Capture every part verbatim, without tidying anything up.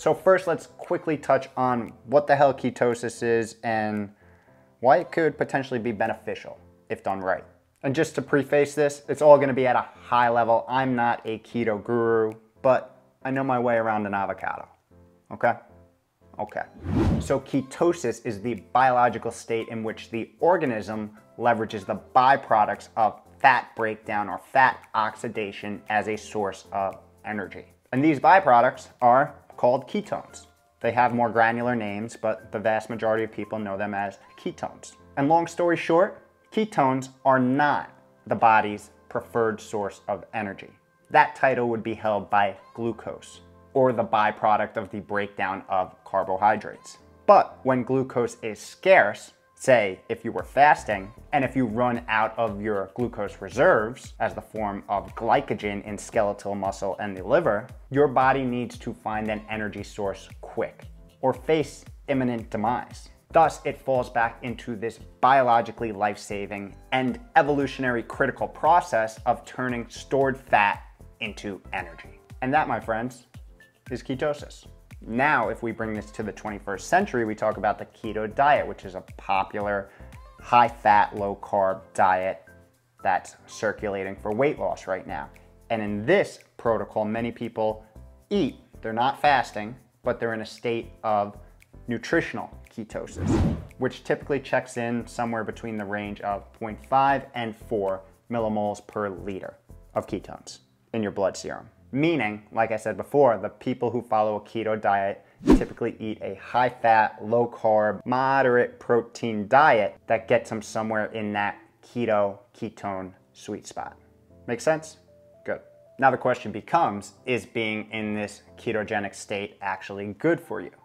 So first, let's quickly touch on what the hell ketosis is and why it could potentially be beneficial if done right. And just to preface this, it's all gonna be at a high level. I'm not a keto guru, but I know my way around an avocado, okay? Okay. So ketosis is the biological state in which the organism leverages the byproducts of fat breakdown or fat oxidation as a source of energy. And these byproducts are called ketones. They have more granular names, but the vast majority of people know them as ketones. And long story short, ketones are not the body's preferred source of energy. That title would be held by glucose, or the byproduct of the breakdown of carbohydrates. But when glucose is scarce, say if you were fasting, and if you run out of your glucose reserves as the form of glycogen in skeletal muscle and the liver, your body needs to find an energy source quick or face imminent demise. Thus, it falls back into this biologically life-saving and evolutionary critical process of turning stored fat into energy. And that, my friends, is ketosis. Now, if we bring this to the twenty-first century, we talk about the keto diet, which is a popular high-fat, low-carb diet that's circulating for weight loss right now. And in this protocol, many people eat. They're not fasting, but they're in a state of nutritional ketosis, which typically checks in somewhere between the range of zero point five and four millimoles per liter of ketones in your blood serum. Meaning, like I said before, the people who follow a keto diet typically eat a high-fat, low-carb, moderate protein diet that gets them somewhere in that keto ketone sweet spot. Make sense? Good. Now the question becomes, is being in this ketogenic state actually good for you?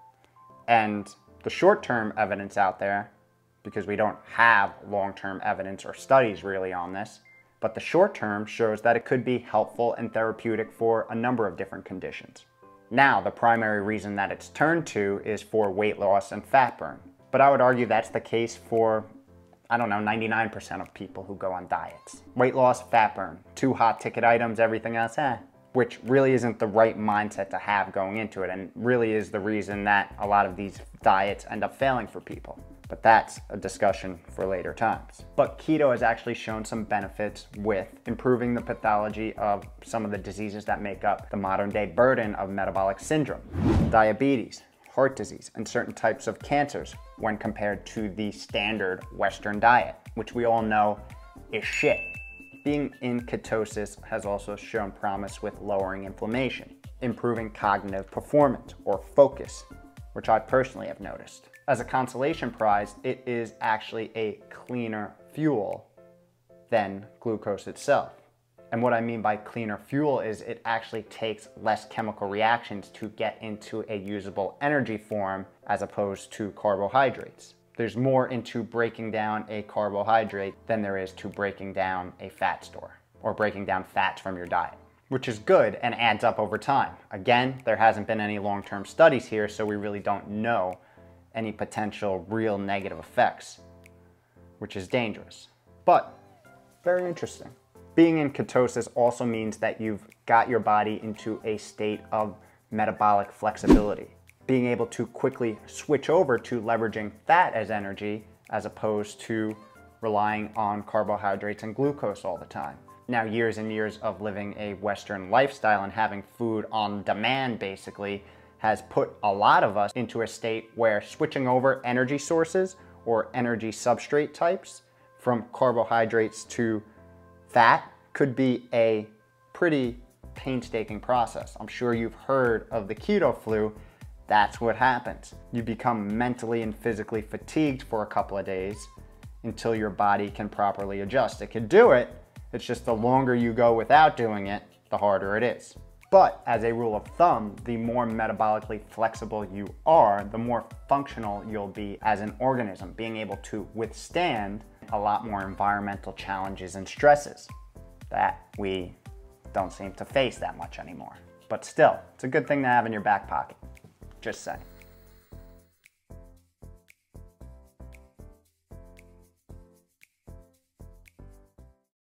And the short-term evidence out there, because we don't have long-term evidence or studies really on this, but the short term shows that it could be helpful and therapeutic for a number of different conditions. Now, the primary reason that it's turned to is for weight loss and fat burn. But I would argue that's the case for, I don't know, ninety-nine percent of people who go on diets. Weight loss, fat burn, two hot ticket items, everything else, eh. Which really isn't the right mindset to have going into it, and really is the reason that a lot of these diets end up failing for people. But that's a discussion for later times. But keto has actually shown some benefits with improving the pathology of some of the diseases that make up the modern day burden of metabolic syndrome, diabetes, heart disease, and certain types of cancers when compared to the standard Western diet, which we all know is shit. Being in ketosis has also shown promise with lowering inflammation, improving cognitive performance or focus, which I personally have noticed. As a consolation prize, it is actually a cleaner fuel than glucose itself. And what I mean by cleaner fuel is it actually takes less chemical reactions to get into a usable energy form as opposed to carbohydrates. There's more into breaking down a carbohydrate than there is to breaking down a fat store or breaking down fats from your diet, which is good and adds up over time. Again, there hasn't been any long-term studies here, so we really don't know any potential real negative effects, which is dangerous, but very interesting. Being in ketosis also means that you've got your body into a state of metabolic flexibility, being able to quickly switch over to leveraging fat as energy as opposed to relying on carbohydrates and glucose all the time. Now, years and years of living a Western lifestyle and having food on demand basically has put a lot of us into a state where switching over energy sources or energy substrate types from carbohydrates to fat could be a pretty painstaking process. I'm sure you've heard of the keto flu. That's what happens. You become mentally and physically fatigued for a couple of days until your body can properly adjust. It can do it, it's just the longer you go without doing it, the harder it is. But as a rule of thumb, the more metabolically flexible you are, the more functional you'll be as an organism, being able to withstand a lot more environmental challenges and stresses that we don't seem to face that much anymore. But still, it's a good thing to have in your back pocket. Just saying.